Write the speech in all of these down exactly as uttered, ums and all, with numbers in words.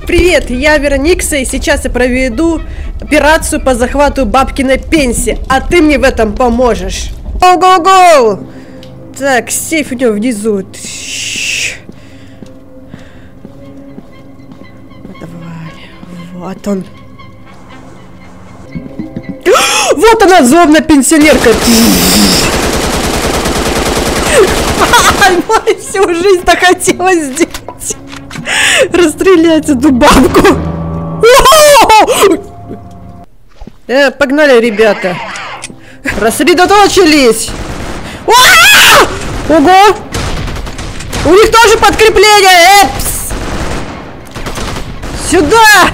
Привет, я Вероникса, и сейчас я проведу операцию по захвату бабкиной пенсии, а ты мне в этом поможешь. Го-го-го! Так, сейф у него внизу. Давай, вот он. Вот она, злобная пенсионерка. Всю жизнь-то хотелось сделать. Расстрелять эту бабку. Э, погнали, ребята. Рассредоточились. Ого! У них тоже подкрепление. Эпс! Сюда!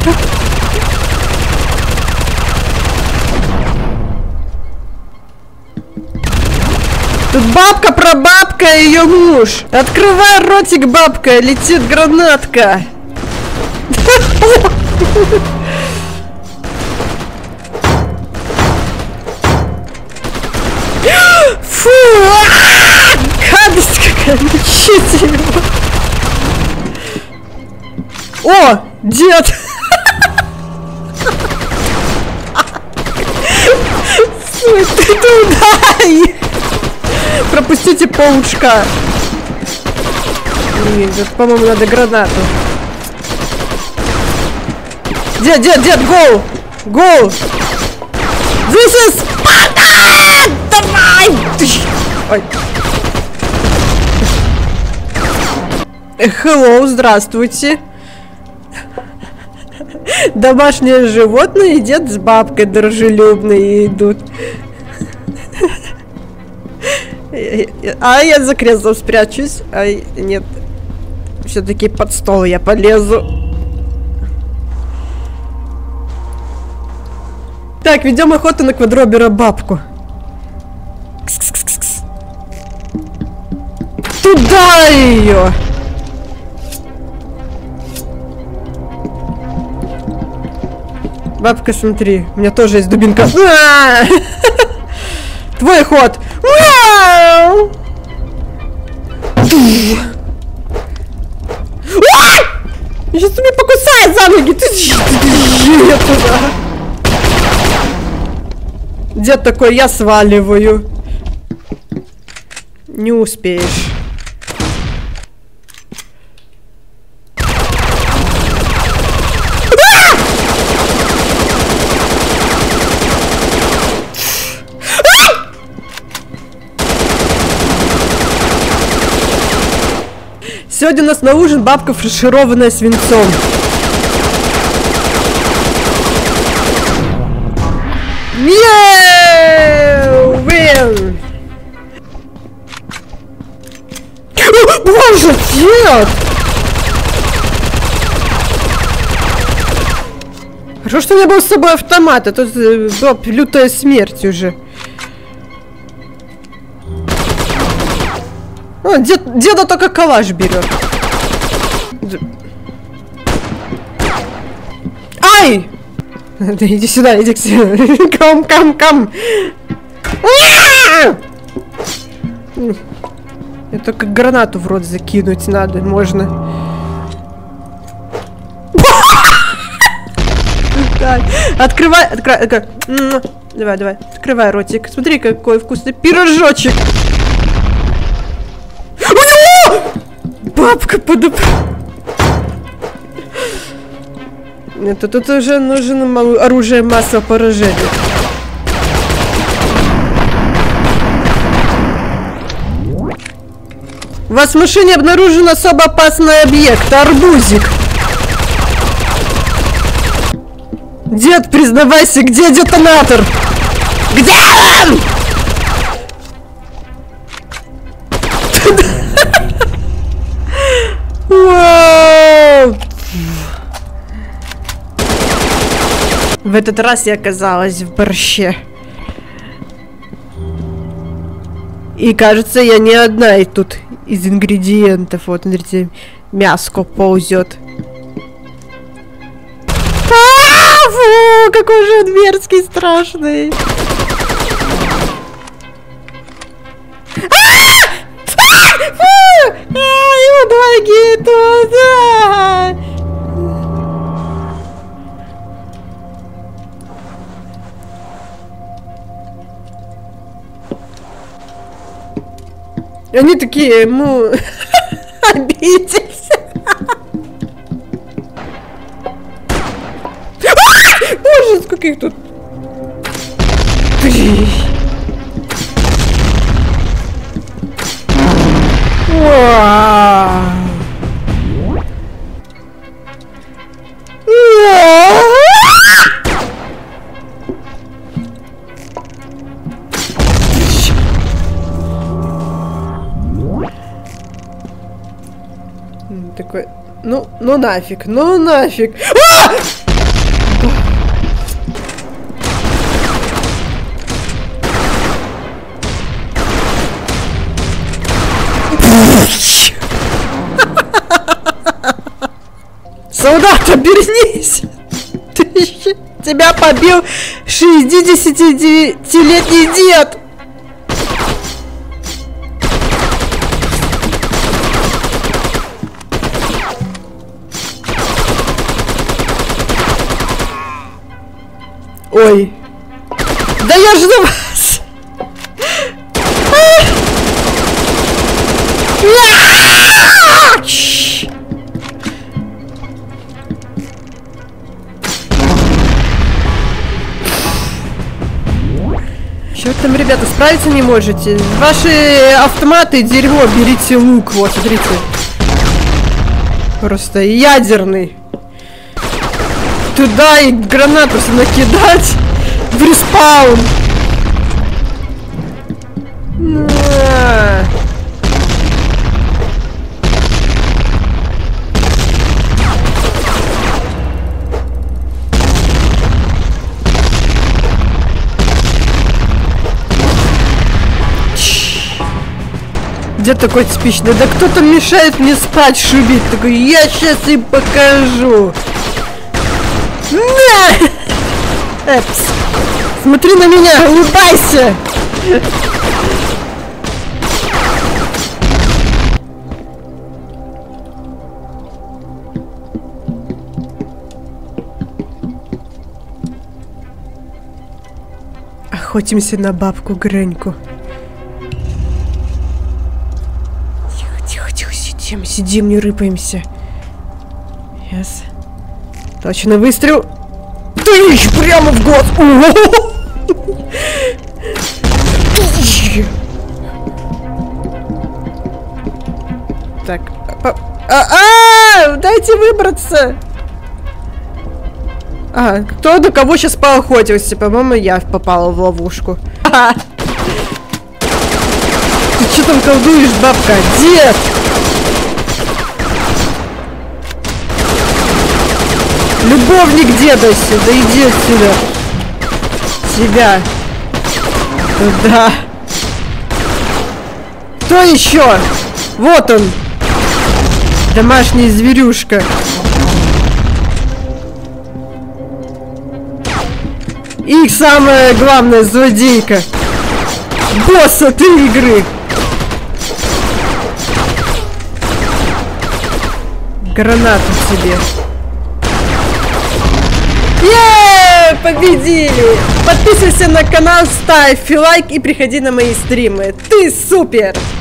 Тут бабка, прабабка и ее муж. Открывай ротик, бабка, летит гранатка. Фу! Гадость какая, мучите его. О, дед! Слушай, ты туда их! Пропустите паучка. Нет, по-моему, надо гранату. Дед, дед, дед, go! Go! This is Sparta! Давай! Ой. Hello, здравствуйте. Домашние животные, дед с бабкой дружелюбные идут. А я за креслом спрячусь. А нет. Все-таки под стол я полезу. Так, ведем охоту на квадробера бабку. Кс-кс-кс-кс. Туда ее! Бабка, смотри, у меня тоже есть дубинка. Твой ход! Сейчас меня покусает за ноги! Ты я туда! Дед такой, я сваливаю. Не успеешь. Сегодня у нас на ужин бабка, фаршированная свинцом. Вин! Боже, дед! Хорошо, что у меня был с собой автомат, а тут была лютая смерть уже. О, дед, деда только калаш берет. Ай! Да иди сюда, иди сюда. Кам, кам, кам. Это только гранату в рот закинуть надо, можно. Открывай, открывай. Давай, давай, открывай ротик. Смотри, какой вкусный пирожочек. Бабка подоп... Это тут уже нужно оружие массового поражения. У вас в машине обнаружен особо опасный объект. Арбузик. Дед, признавайся, где детонатор? Где он? В этот раз я оказалась в борще. И кажется, я не одна и тут из ингредиентов. Вот, смотрите, мяско ползет. А, фу, какой же он мерзкий, страшный. А, фу, а, фу, ай, помоги туда. Они такие, ну, обиделись. Боже, сколько их тут. Такой, ну, ну нафиг, ну нафиг. А! Солдат, обернись! Тебя побил шестидесятидевятилетний дед! Ой! Да я же на вас! Чё там, ребята, справиться не можете? Ваши автоматы дерьмо, берите лук, вот, смотрите. Просто ядерный. Туда и гранат просто накидать в респаун. На. Где такой типичный? Да кто-то мешает мне спать, шубить. Такой, я сейчас им покажу. На! Эпс. Смотри на меня, улыбайся. Охотимся на бабку Греньку. Сидим, сидим, не рыпаемся. Yes. Точно выстрел. Тыщ! Прямо в глаз! Так. А-а! Дайте выбраться! А, кто на кого сейчас поохотился? По-моему, я попала в ловушку. Ты что там колдуешь, бабка? Дед! Любовник деда сюда, иди отсюда. Тебя. Туда. Кто еще? Вот он. Домашняя зверюшка. И самое главное, злодейка. Босс этой игры. Гранату себе. Еее, победили! Подписывайся на канал, ставь лайк и приходи на мои стримы. Ты супер!